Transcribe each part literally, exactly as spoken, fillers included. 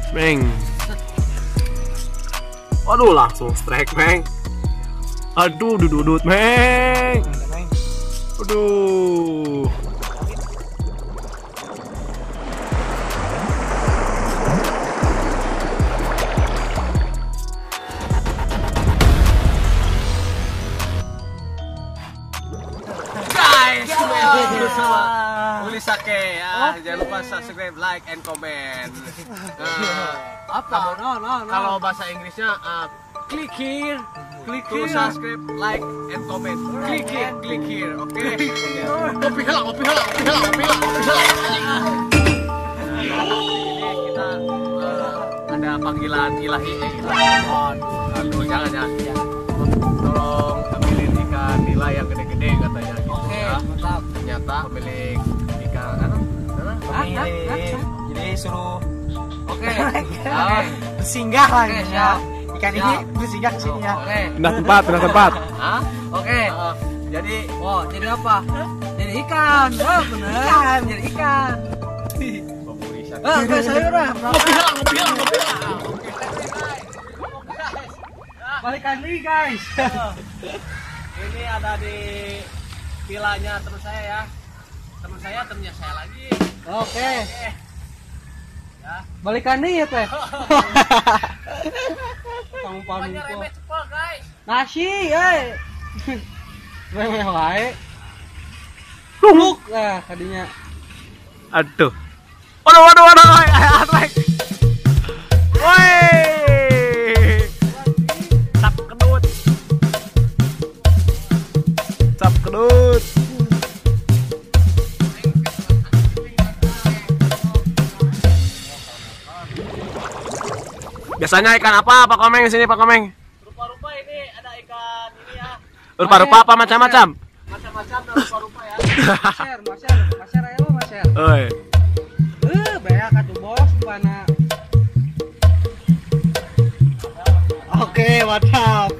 Meng. Aduh, langsung strike, Meng. Aduh, dudut, Meng. Aduh. Uli Sake ya, jangan lupa subscribe, like, and comment. Nah, Apa? No, no, no. kalau bahasa Inggrisnya uh, click here, Klik to here. subscribe, like, and comment. Click here, click here, oke? Kopi helak, kopi helak, kopi helak, kopi helak, kopi helak. Ini kita uh, ada panggilan ilahi, eh, ilahi. Aduh, jangan ya. Tolong ambilin ikan nila yang gede-gede katanya. Gitu, Oke, ya. mantap. Ternyata pemilik ikan apa? Mana? Pemilik. Jadi suruh Oke. Ah, Bersinggah lah Oke, ya. siap. Ikan ini Siap. bersinggah ke sini ya. Oke. Pindah tempat, pindah tempat. Hah? Oke. Ah, jadi Oh, jadi apa? Jadi ikan. Oh, bener. Ikan, jadi ikan. Ah, guys, sayur lah. kopi helak, kopi helak, kopi helak. Balikan nih, guys. Ini ada di vilanya teman saya ya. Teman saya temennya saya lagi. Oke. Oke. Ya. Balikan nih ya, teh. Kamu paling Pokoknya kok. remeh cepol guys. Nasi, eh. Remeh wae. Luk, ah, tadinya. Aduh. Waduh, waduh, waduh. Atrek. Woi. Cap kedut. Cap kedut. Biasanya ikan apa Pak Komeng di sini Pak Komeng? Rupa-rupa ini ada ikan ini ya. Rupa-rupa apa macam-macam? Macam-macam dan rupa-rupa ya. Maser, maser, maser ayo, maser. Oi. Eh, banyak atuh bos, mana? Oke, mantap.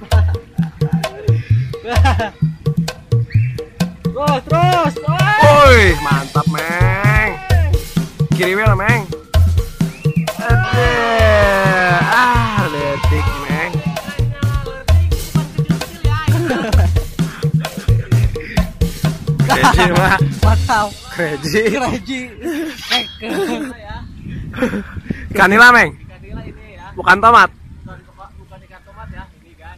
Terus, terus. Woi, mantap, Meng. Kiri wheel, Meng. Aduh. Ah, letik, Meng. Crazy, mah. Mantap. Crazy. Kereji. Eh, Kanila, Meng. Ikan nila ini ya. Bukan tomat. Bukan, bukan ikan tomat ya. Ini kan.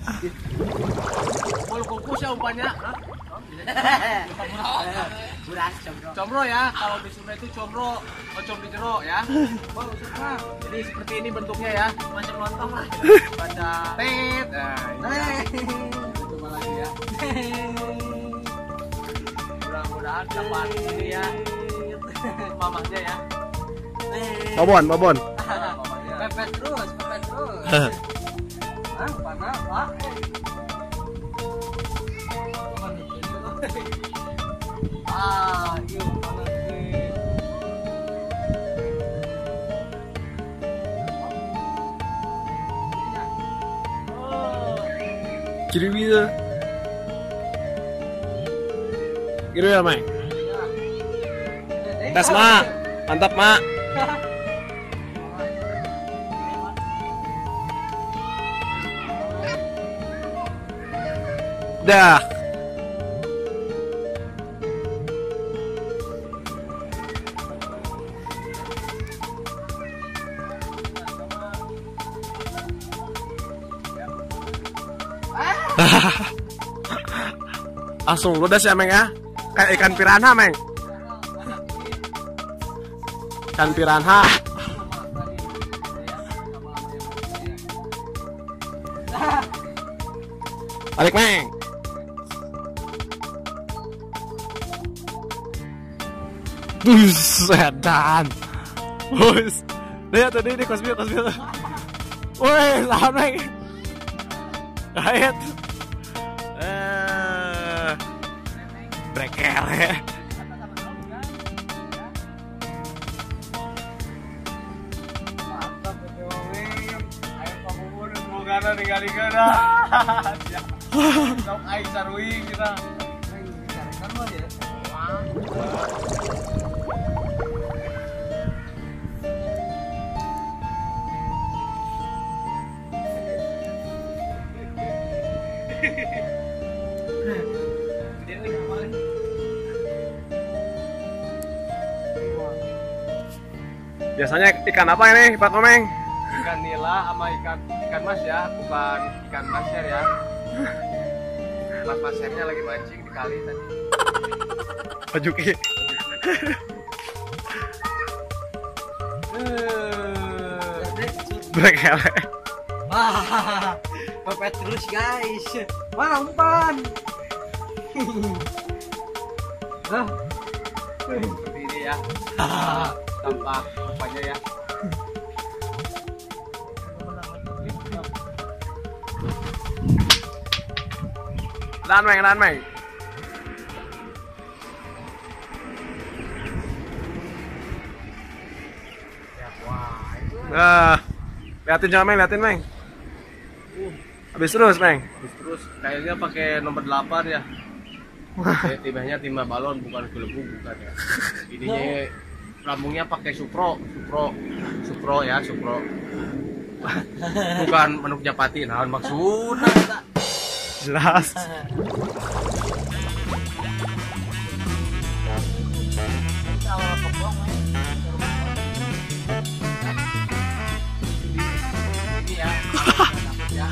Bolu kukus ya umpannya. Hah? Buras, combro. Combro ya, kalau di Sunda itu combro, ocom di jero ya. Oh, usah. Jadi seperti ini bentuknya ya, macam lontong lah. Baca tet. Nah, ini ya. Coba lagi ya. Mudah-mudahan dapat ini ya. Mamahnya ya. Babon, babon. Pepet terus, pepet terus. Ah, panas, Pak. Ah, yuk, panas nih. Kiri wheel. Kiri wheel, Meng. Tes, Mak. Mantap, Mak. Dah. Langsung ludes ya, Meng ya. Kayak ikan piranha, Meng. Ikan piranha. Balik, Meng. Busetan. Bus. Lihat tadi ini kosmil kosmil. Woi, lawan, Meng. Ayat. Eh. Brekel ya. Mantap, Bang. Ayo pamubur semoga ada tinggal-tinggal dah. Sok aing sarui kita. Bicarakan lo ya. Biasanya ikan apa ini, Pak Komeng? Ikan nila sama ikan ikan mas ya, bukan ikan maser ya. Mas masernya lagi mancing di kali tadi. Pak Juki. Brekele. Wah, pepet terus guys. Mana umpan? Ah, Seperti ini ya. Tampak rupanya ya. Dan Meng, dan Meng. Nah, liatin jangan Meng, liatin Meng. Habis terus Meng. Terus terus kayaknya pakai nomor delapan ya. Eh, timahnya timah balon bukan kelebu bukan ya. Ininya lambungnya pakai supro, supro, supro ya, supro. Bukan manuk japati, nah maksudnya. Jelas. Ini ya. Ya.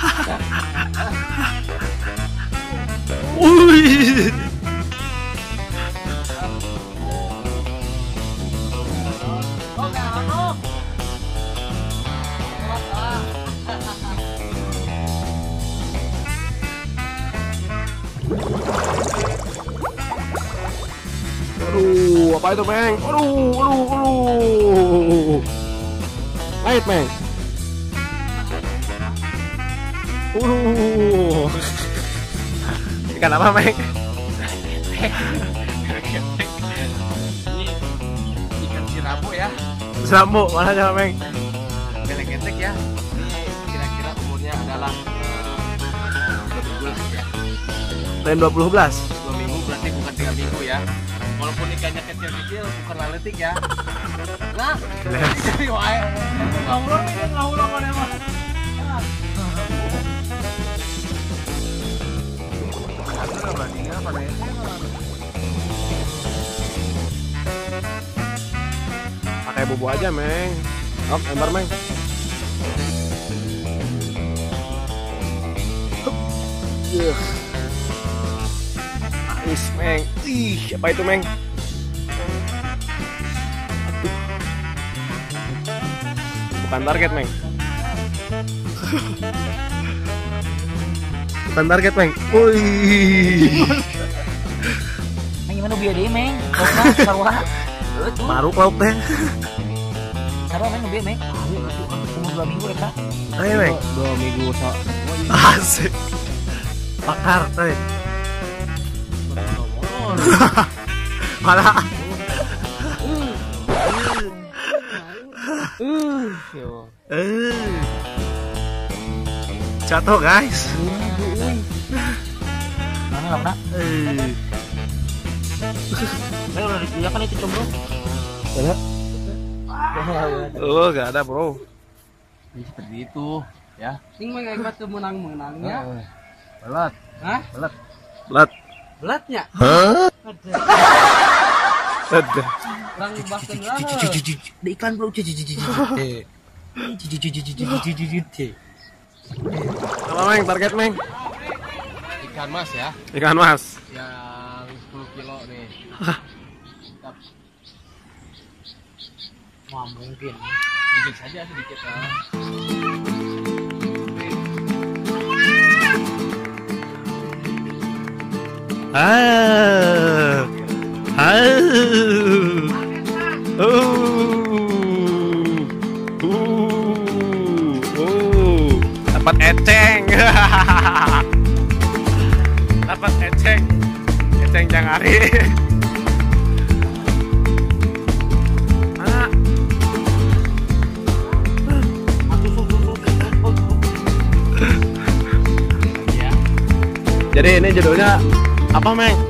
Wih. Aduh, apa itu, Meng? Aduh, aduh, aduh. Light, Meng. Aduh. Ikan apa, Meng? Ini ikan sirabu ya. Serambu, mana aja, Meng? Belek-getek ya. Ini kira-kira umurnya adalah dua bulan ya. Lain dua puluh belas. Dua minggu berarti bukan tiga minggu ya. Walaupun ikannya kecil-kecil bukan laletik ya. Nah, jadi wae. Ngawur ini ngawur mana mah. Ada bandingnya pada ya. Pakai bubu aja, Meng. Op, ember, Meng. Yuh. Ais, Meng. Ih, apa itu, Meng? Aduh. Bukan target, Meng. Bukan target, Meng. Wih. Meng gimana biar dia Meng? Sarwa, sarwa. Baru lauk teh. Sarwa Meng biar Meng. Umur dua minggu ya, Ayo, Meng. Dua minggu so. Asik. Pakar, teh. Malah. Eh. Jatuh, guys. Mana lah, nak? Eh. Eh, udah digunakan itu combro. Ada? Oh, gak ada, bro. Ini seperti itu ya. Ini mengikat menang-menangnya. Belat. Hah? Belat. Belat. Belatnya? Hah? Ada. Ada. Orang bahkan lah. Di iklan bro. Apa, Meng? Target, Meng? Ikan mas ya. Ikan mas. Yang sepuluh kilo nih. Wah, mungkin. Mungkin saja sedikit ya. Ah. Ah. Oh. Uh. Oh. Dapat eceng. Dapat eceng. Eceng jangari. Mana? Jadi ini judulnya apa, Meng?